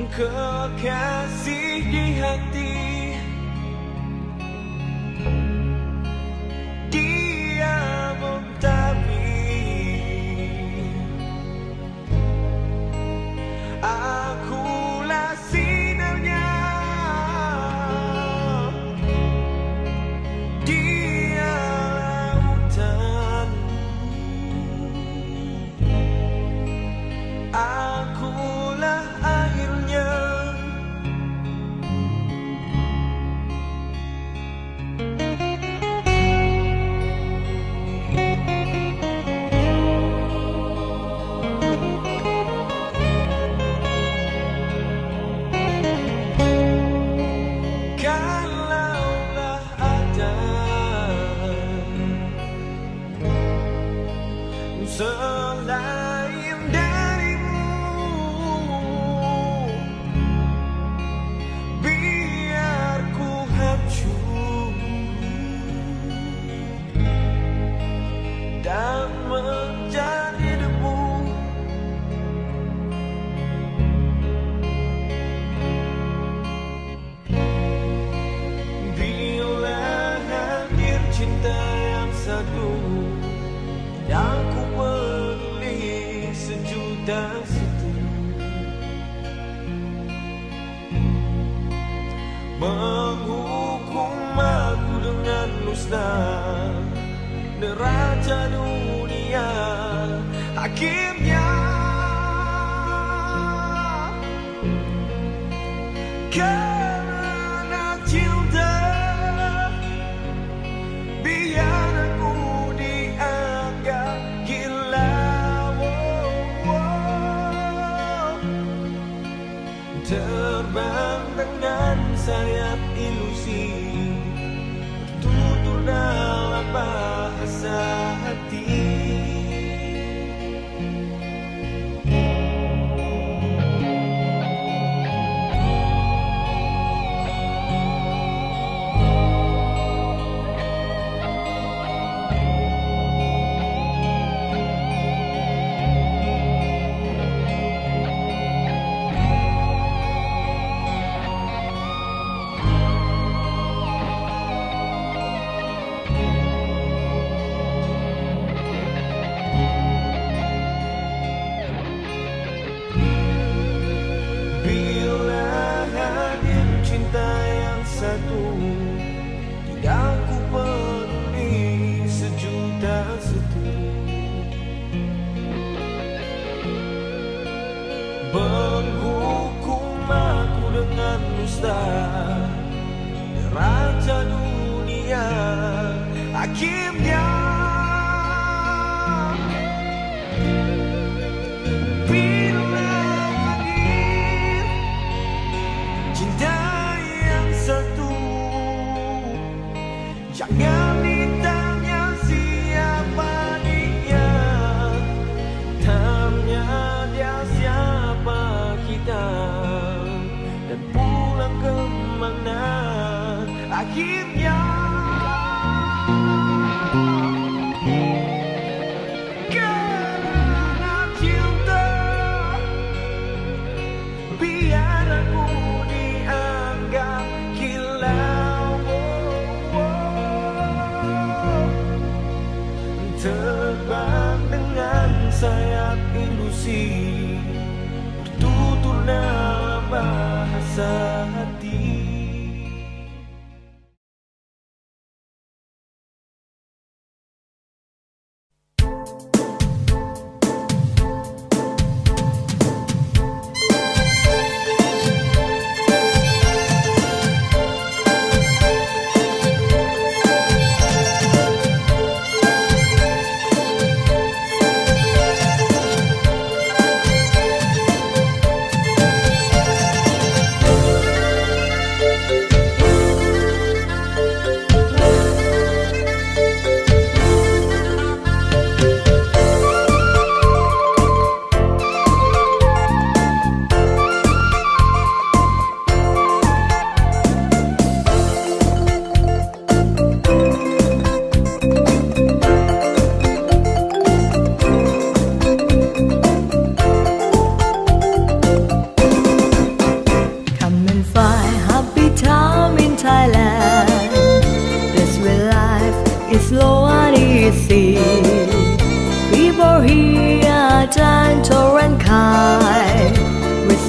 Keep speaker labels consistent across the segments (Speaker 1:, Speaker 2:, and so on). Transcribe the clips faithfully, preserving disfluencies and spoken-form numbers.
Speaker 1: kekasih di hati. Dia mentabir, akulah sinarnya. Dia lautan, akulah airnya. Kalaulah ada selain darimu, biar ku hancur dan menjadi debu. Bila hadir cinta yang satu, yang ku peduli sejuta situ, menghukum aku dengan musnah, neraca dunia hakimnya. Karena cinta, biar aku dianggap gila. Oh, oh. Terbang dengan sayap ilusi, tertutur dalam bahasa hati. Bila hadir cinta yang satu, tidak ku peduli sejuta situ, menghukum aku dengan dusta, neraca dunia hakimnya. Bila hadir cinta yang satu, jangan ditanya siapa dia, tanya dia siapa kita, dan pulang kemana akhirnya. Karena cinta, biar aku dianggap gila. Oh, oh. Terbang dengan sayap ilusi, tertutur dalam bahasa hati.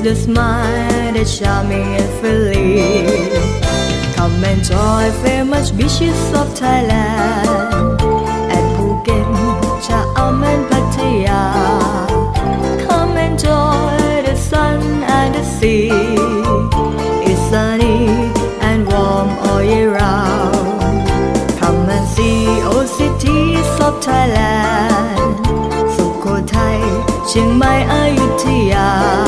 Speaker 2: the smile that charms me infinitely. Come enjoy famous beaches of Thailand at Phuket, Chaam and Pattaya. Come enjoy the sun and the sea. It's sunny and warm all year round. Come and see old cities of Thailand, Sukhothai, Chiang Mai, Ayutthaya.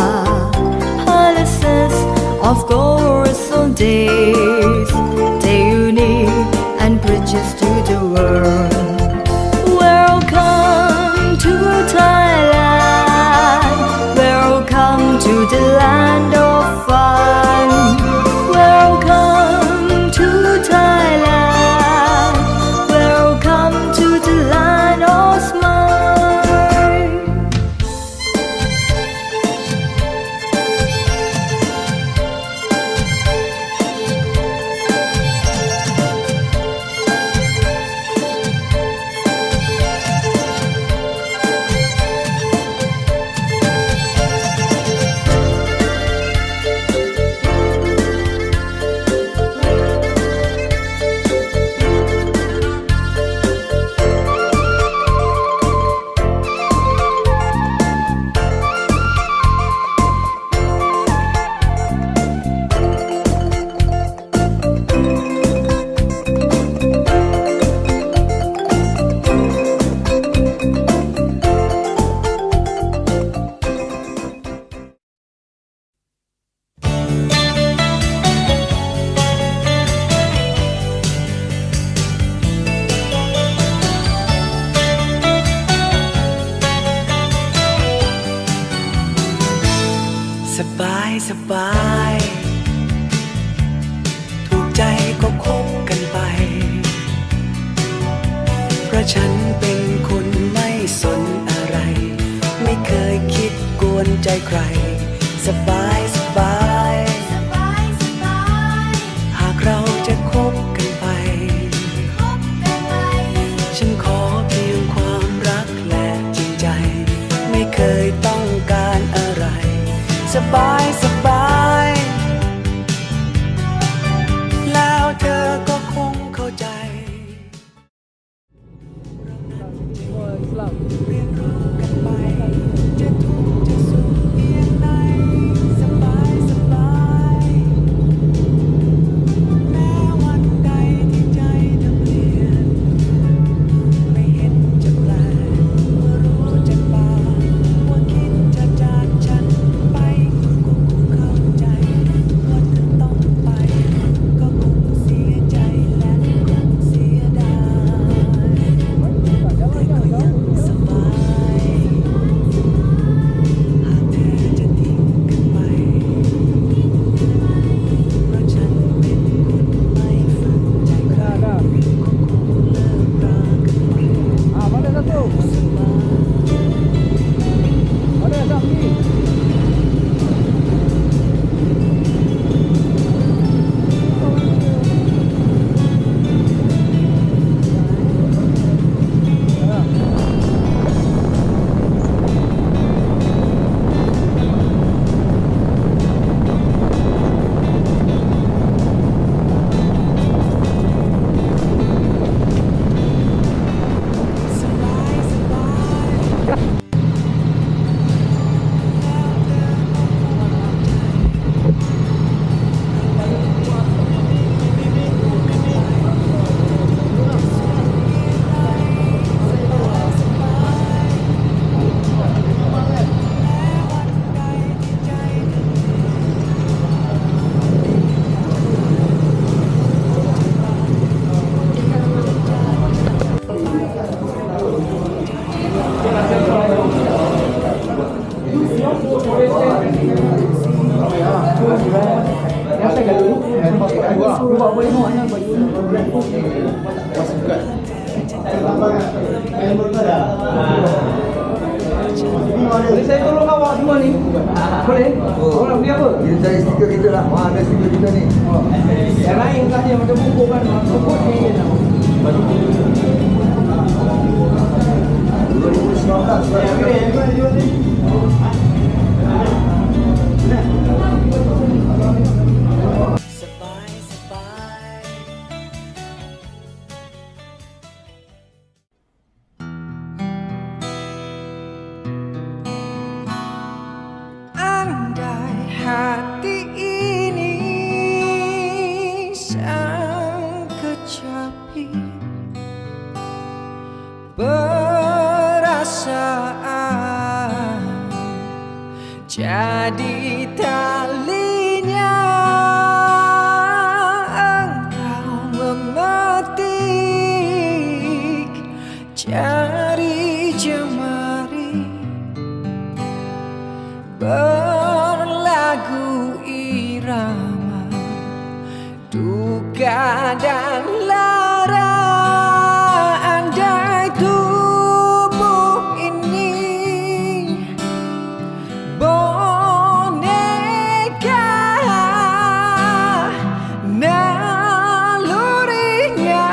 Speaker 2: Palaces of glorious days, they unique and bridges to the world. Welcome to Thailand. Welcome to the land of fun. Welcome to Thailand. Welcome to the land of smile.
Speaker 1: สบายสบายถูกใจก็คบกันไปเพราะฉันเป็นคนไม่สนอะไรไม่เคยคิดกวนใจใครสบายสบายหากเราจะคบกันไปฉันขอเพียงความรักและจริงใจไม่เคยต้องการอะไรสบายสบายแล้วเธอก็คงเข้าใจเรียนรู้กันไปจะทุกข์จะสุขเพียงไหนสบายสบายแม้วันใดที่ใจเธอเปลี่ยนไม่เห็นจะแปลกเมื่อรู้จากปากว่าคิดจะจากฉันไปก็คงเข้าใจว่าเธอต้องไปก็คงเสียใจและคงเสียดายแต่ก็ยังสบายหากเธอจะทิ้งกันไปเพราะฉันเป็นคนไม่ฝืนใจใครก็คงเลิกรากันไปสบาย
Speaker 3: Saya tolong awak semua ni. Boleh? Orang dia apa?
Speaker 4: Dia cari stiker kita lah. Wah, ada stiker kita ni.
Speaker 3: Oh. Yang lain kan dia macam buku kan. Buku ni je nak. dua ribu sembilan belas.
Speaker 1: hati ini sang kecapi perasaan jadi talinya engkau memetik jari jemari berlagu irama duka dan lara. Andai tubuh ini boneka, nalurinya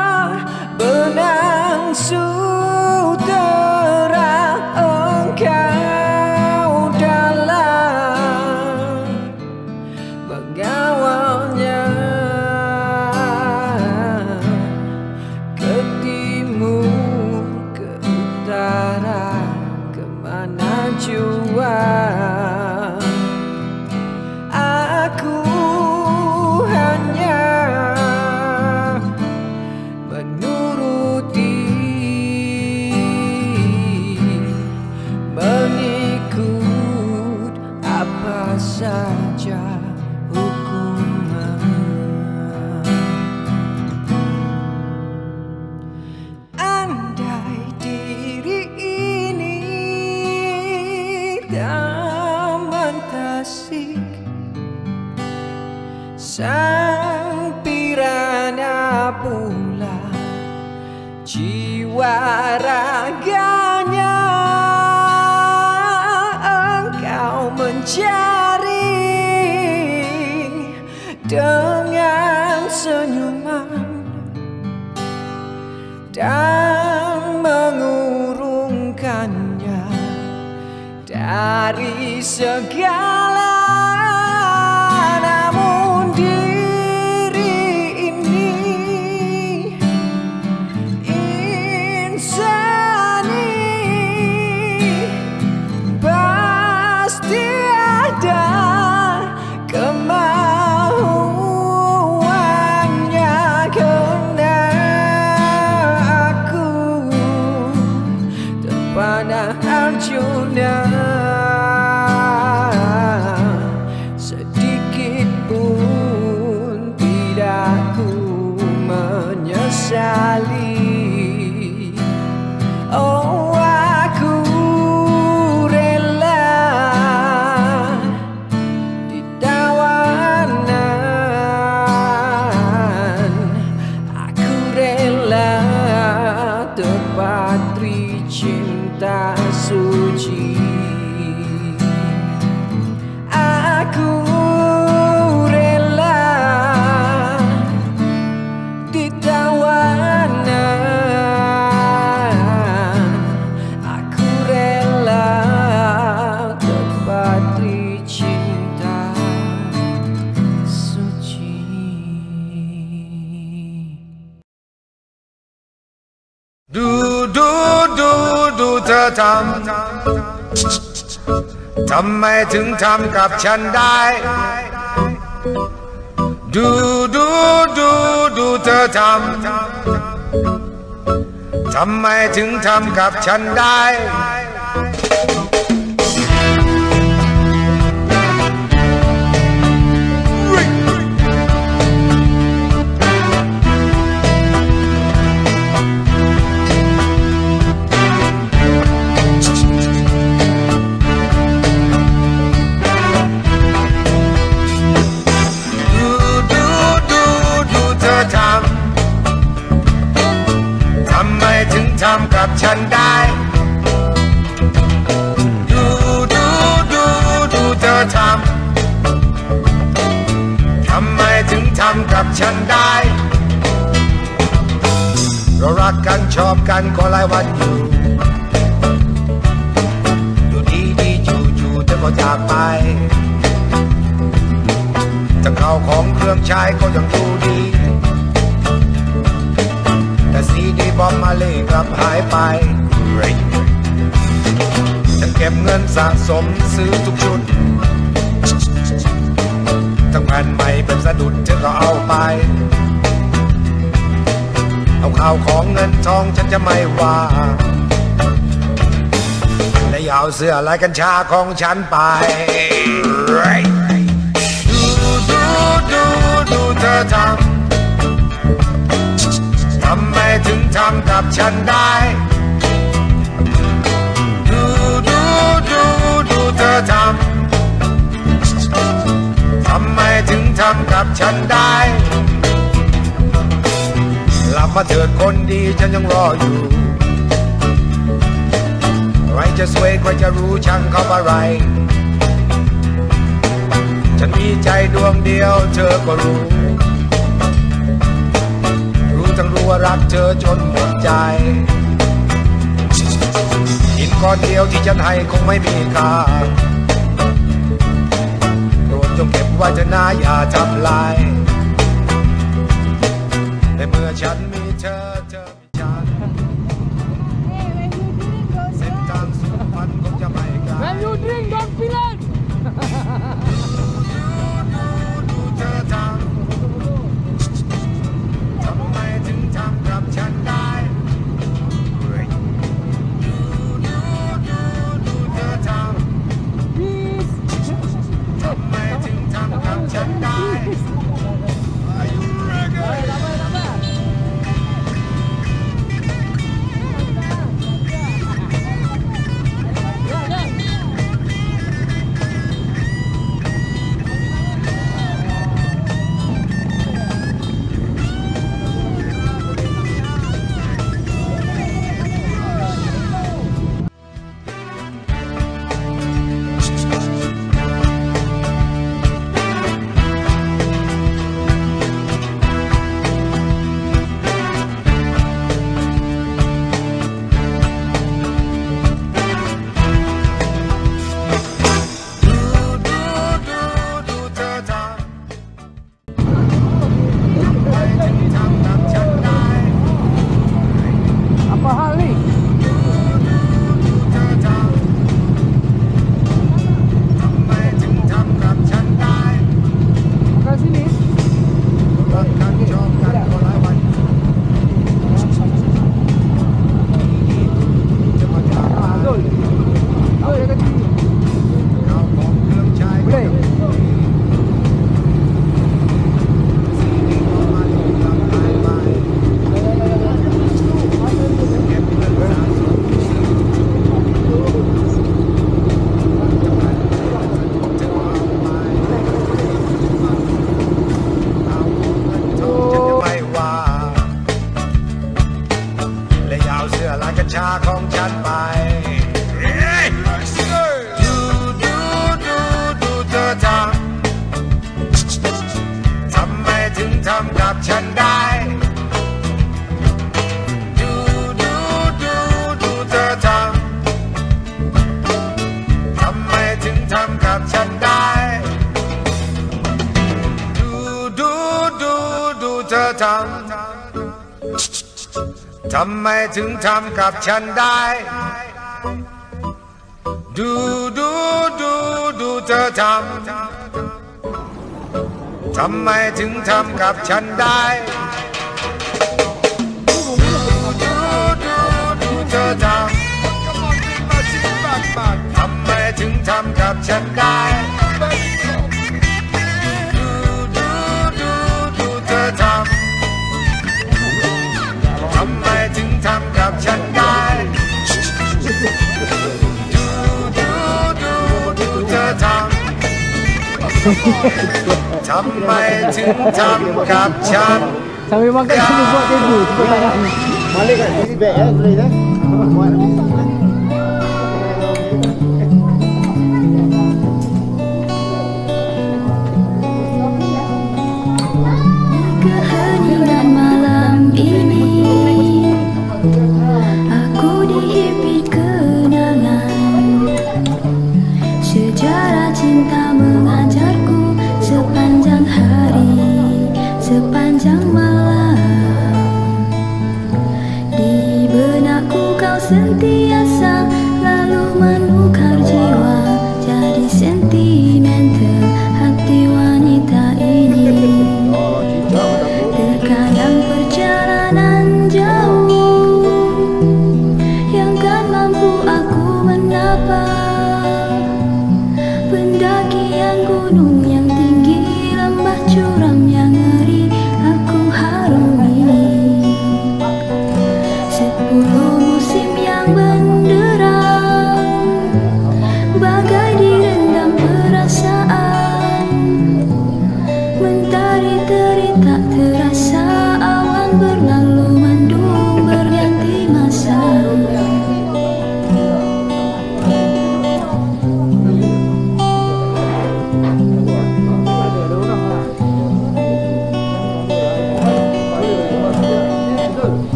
Speaker 1: benang sutera engkau dalam mengawalnya ke timur, ke utara, kemana jua aku hanya menuruti, mengikut apa saja hukuman. Andai diri ini taman tasik, sang pirana pula jiwa raganya, engkau mencari dengan senyuman dan mengurungkannya dari segala. Namun diri ini insani pasti ada kemauannya, karena aku terpanah Arjuna, sedikit pun tidak ku menyesali. Oh, aku rela di tawanan, aku rela terpatri cinta suci. Aku rela di tawanan, aku rela terpatri cinta suci.
Speaker 5: ดูดูดูดูเธอทำทำไมถึงทำกับฉันได้ดูดูดูดูเธอทำทำไมถึงทำกับฉันได้ทำกับฉันได้ดูดูดูดูเธอทำทำไมถึงทำกับฉันได้เรารักกันชอบกันก็หลายวันอยู่อยู่ดีดีจู่จู่เธอก็จากไปจะเข้าของเครื่องใช้ก็ยังดูดีแต่ซีดีบอมมาเล่กลับหายไปฉันเก็บเงินสะสมซื้อทุกชุดดุดเธอก็เอาไปเอาข่าวของเงินทองฉันจะไม่ว่าและอย่าเอาเสื้อลายกัญชาของฉันไปดูดูดูดูเธอทำทำไมถึงทำกับฉันได้ดูดูดูดูเธอทำทำไมถึงทำกับฉันได้กลับมาเถิดคนดีฉันยังรออยู่ใครจะสวยใครจะรู้ช่างเขาอะไรฉันมีใจดวงเดียวเธอก็รู้รู้ทั้งรู้ว่ารักเธอจนหมดใจหินก้อนเดียวที่ฉันให้คงไม่มีค่าโปรดจงเก็บไว้เถอะนะอย่าทำลายในเมื่อฉันมีเธอเธอมีฉันเส้นทางสู่ฝันคงจะไม่ไกล
Speaker 3: When you drink don't feel it
Speaker 5: ดูเธอทำทำไมถึงทำกับฉันได้ดูดูดูดูเธอทำทำไมถึงทำกับฉันได้ Are you ready?
Speaker 3: Apa hal ni? Makan sini. Ah, Zul. Zul dekat sini. Boleh?
Speaker 5: ชาของฉันไปดูดูดูดูเธอทำทำไมถึงทำกับฉันได้ดูดูดูดูเธอทำทำไมถึงทำกับฉันได้ดูดูดูดูเธอทำทำไมถึงทำกับฉันได้ดูดูดูดูเธอทำทำไมถึงทำกับฉันได้ดูดูดูดูเธอทำทำไมถึงทำกับฉันได้ดูดูดูดูเธอทำทำไมถึงทำกับฉันได้ดูดูดูดูเธอทำทำไมถึงทำกับฉัน
Speaker 3: Sambil makan sini buat debut cepat tangan.
Speaker 4: Balik kat sini back ya, boleh dah. Buat ni.
Speaker 6: Keheningan malam ini, aku dihimpit kenangan. Sejarah cinta mengajarku sepanjang hari, sepanjang malam. Di benakku kau sentiasa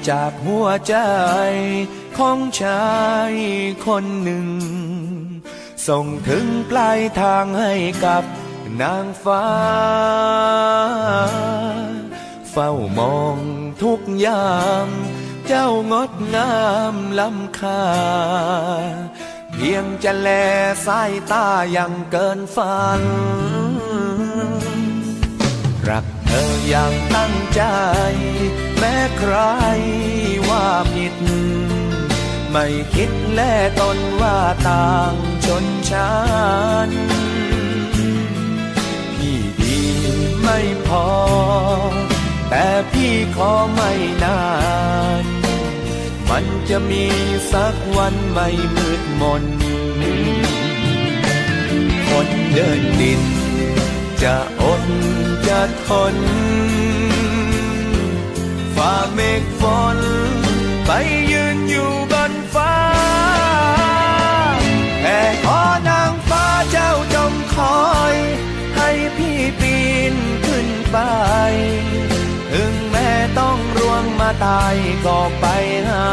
Speaker 1: จากหัวใจของชายคนหนึ่งส่งถึงปลายทางให้กับนางฟ้าเฝ้ามองทุกยามเจ้างดงามล้ำค่าเพียงจะแลสายตายังเกินฝันรักเธออย่างตั้งใจแม้ใครว่าผิดไม่คิดแลตนว่าต่างชนชั้นพี่ดีไม่พอแต่พี่ขอไม่นานมันจะมีสักวันไม่มืดมนคนเดินดินจะอดจะทนฝ่าเมฆฝนไปยืนอยู่บนฟ้าแต่ขอนางฟ้าเจ้าจงคอยให้พี่ปีนขึ้นไปถึงแม้ต้องร่วงมาตายก็ไปหา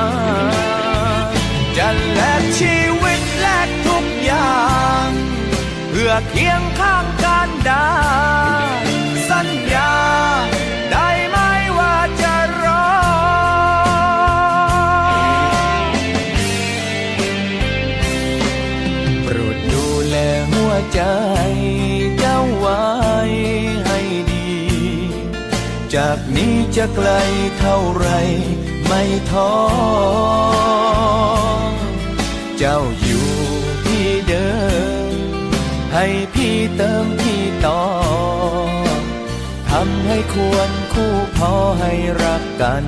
Speaker 1: จะแลกชีวิตแลกทุกอย่างเพื่อเคียงข้างกันได้สัญญาได้ไหมว่าจะรอโปรดดูแลหัวใจเจ้าไว้ให้ดีจากนี้จะไกลเท่าไรไม่ท้อเจ้าอยู่ที่เดิมให้พี่เติมพี่ต่อทำให้ควรคู่พอให้รักกัน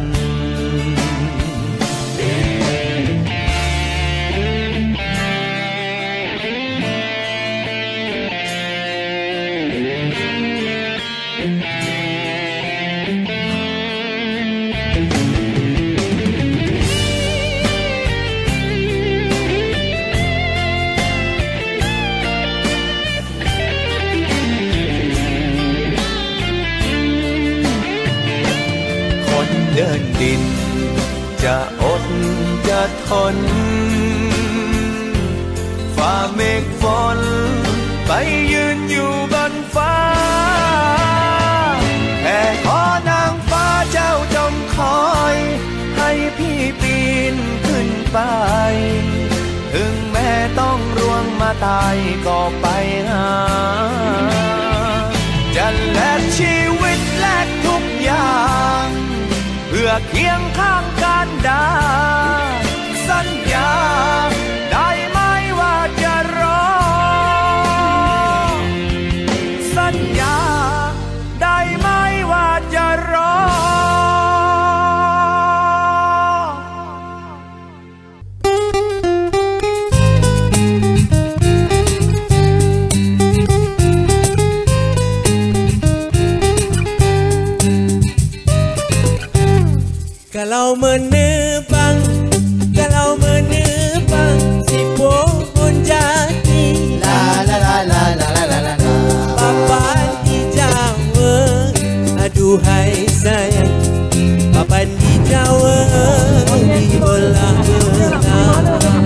Speaker 1: เดินดินจะอดจะทนฝ่าเมฆฝนไปยืนอยู่บนฟ้าแค่ขอนางฟ้าเจ้าจงคอยให้พี่ปีนขึ้นไปถึงแม้ต้องร่วงมาตายก็ไปหาจะแลกชีวิตแลกทุกอย่างเพื่อเคียงข้างกันได้สัญญาได้ไหมว่าจะรอสัญญาได้ไหมว่าจะรอ
Speaker 7: Kalau menebang, kalau menebang si pohon jati. La la la la la la la la. Papan di Jawa, aduhai sayang. Papan di Jawa, di belah-belah.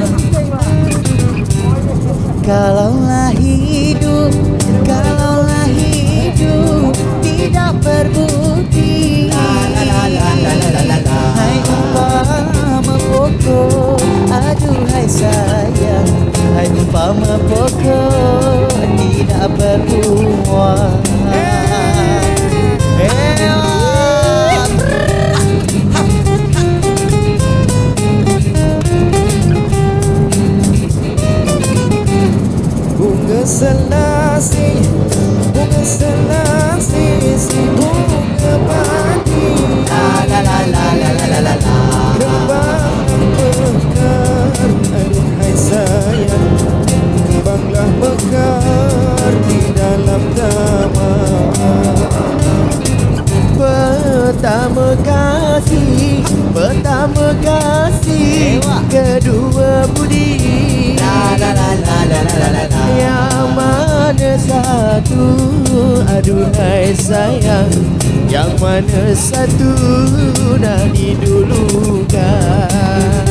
Speaker 2: Kalaulah hidup, kalaulah hidup tidak berbudi. Hai umpama pokok, aduhai sayang. Hai umpama pokok tidak berbuah.
Speaker 7: Bunga selasi, bunga selasi, si bunga padi. La la la la la la la la. Kembang mekar, aduhai sayang. Kembanglah mekar di dalam taman. Pertama kasih, pertama kasih, kedua budi. La la la la la la la la. Yang mana bersatu. Aduhai sayang, yang mana satu nak didulukan?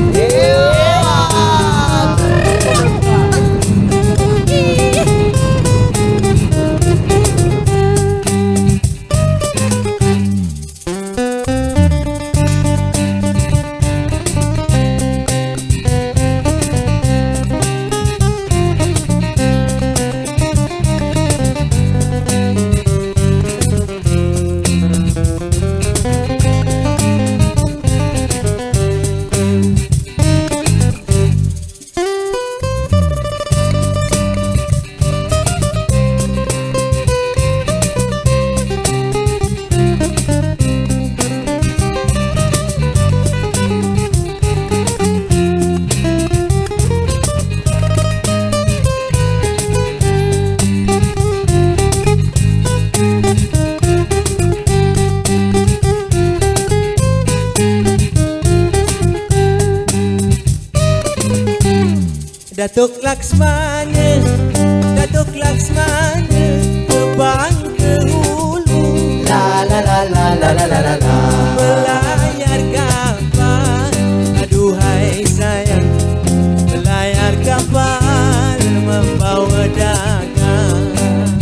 Speaker 7: Datuk Laksmana, Datuk Laksmana, terbang ke hulu. La la la la la la la la la. Melayar kapal, aduhai sayang, melayar kapal membawa dagang.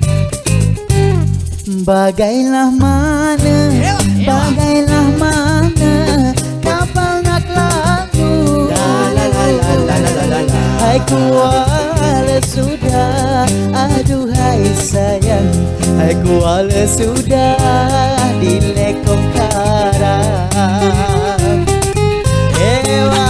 Speaker 7: Bagailah mana, bagailah mana kapal nak lalu. La la la la la la la la. Hai kuala sudah, aduhai sayang, hai kuala sudah di lekong karang. Ewa.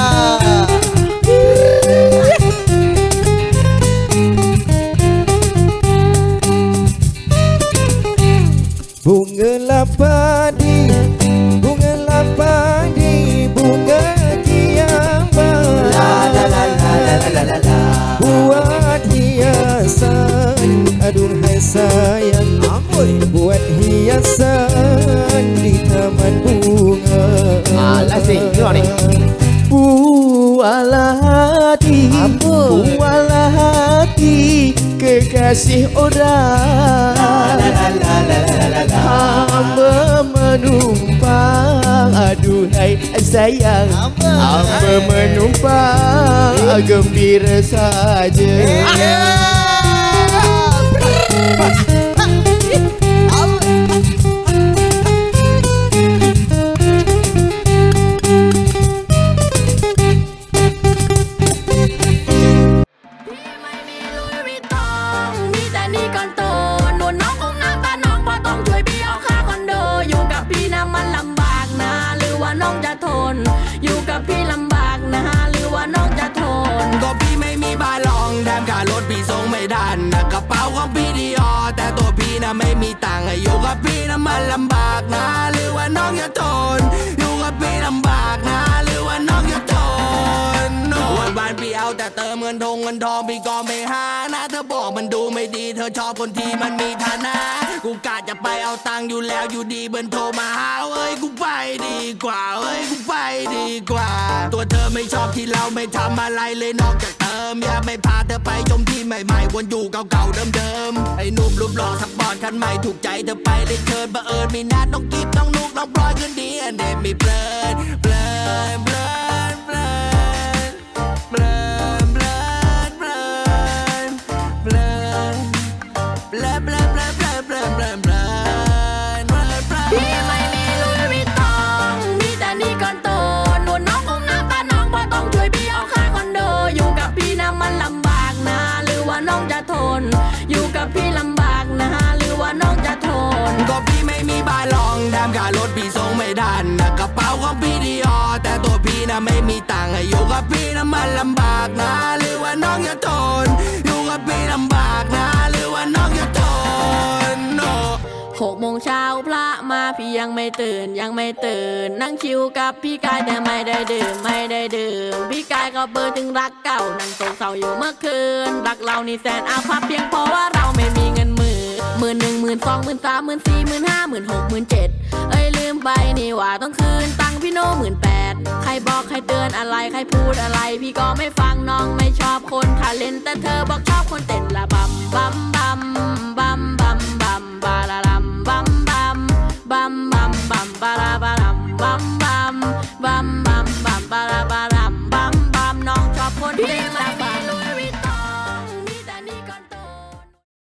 Speaker 7: Bunga lapadi, bunga lapadi, bunga tiambang. La la la la la la la la. Buat hiasan, aduhai sayang, buat hiasan di taman bunga. Alah sing, tengok ni. Bualah hati, bualah hati kekasih orang. Hamba menumpang, aduhai sayang, hamba menumpang, gembira saja.
Speaker 8: อยู่กับพี่ลำบากนะหรือว่าน้องจะทนก็พี่ไม่มีบ้านรองแถมค่ารถพี่ส่งไม่ทันนะกระเป๋าของพี่ดีออแต่ตัวพี่นะไม่มีตังค์อยู่กับพี่นะมันลำบากนะหรือว่าน้องจะทนอยู่กับพี่ลำบากนะหรือว่าน้องจะทนวันบ้านพี่เอาแต่เติมเงินทงเงินทองพี่ก็ไม่หานะเธอบอกมันดูไม่ดีเธอชอบคนที่มันมีฐานะกูกะจะไปเอาตังค์อยู่แล้วอยู่ดีเบิร์นโทรมาหาเอ้ยกูไปดีกว่าเอ้ยกูไปดีกว่าตัวเธอไม่ชอบที่เราไม่ทำอะไรเลยนอกจากเติมอยากไม่พาเธอไปชมที่ใหม่ๆวนอยู่เก่าๆเดิมๆไอ้หนุ่มรูปหล่อทักบอลคันใหม่ถูกใจเธอไปเลยเชิญบังเอิญมีนัดน้องกิ๊บน้องนุกน้องพลอยคืนดีอันเดมมีเพลินเพลินเพลินเพลินเพลินเพลินเพลินเพลินเพลินเพลินเพลินเพลินเพลินเพลินเพลินเพลินพี่ไม่มีลุยวิตตองมีแต่นี่ก่อนโตหนูน้องคงน้ำตาน้องเพราะต้องช่วยพี่เอาค่าคอนโดอยู่กับพี่นะมันลำบากนะหรือว่าน้องจะทนอยู่กับพี่ลำบากนะหรือว่าน้องจะทนก็พี่ไม่มีบ้านรองแถมค่ารถพี่ส่งไม่ทันนะกระเป๋าของพี่ดีออแต่ตัวพี่นะไม่มีตังค์อยู่กับพี่นะมันลำบากนะหรือว่าน้องจะทนอยู่กับพี่ลำบากนะหรือว่าน้องจะทนหกโมงเช้าพระมาพี่ยังไม่ตื่นยังไม่ตื่นนั่งชิวกับพี่กายแต่ไม่ได้ดื่มไม่ได้ดื่มพี่กายก็เบอร์ถึงรักเก่านั่งโศกเศร้าอยู่เมื่อคืนรักเรานี่แสนอาภัพเพียงเพราะว่าเราไม่มีเงินหมื่นหมื่นหนึ่งหมื่นสองหมื่นสามหมื่นสี่หมื่นห้าหมื่นหกหมื่นเจ็ดเอ้ยลืมไปนี่ว่าต้องคืนตังค์พี่โน่หมื่นแปดใครบอกใครเตือน
Speaker 9: นอะไรใครพูดอะไรพี่ก็ไม่ฟังน้องไม่ชอบคนทาเลนแต่เธอบอกชอบคนเต้นละบำบำบำ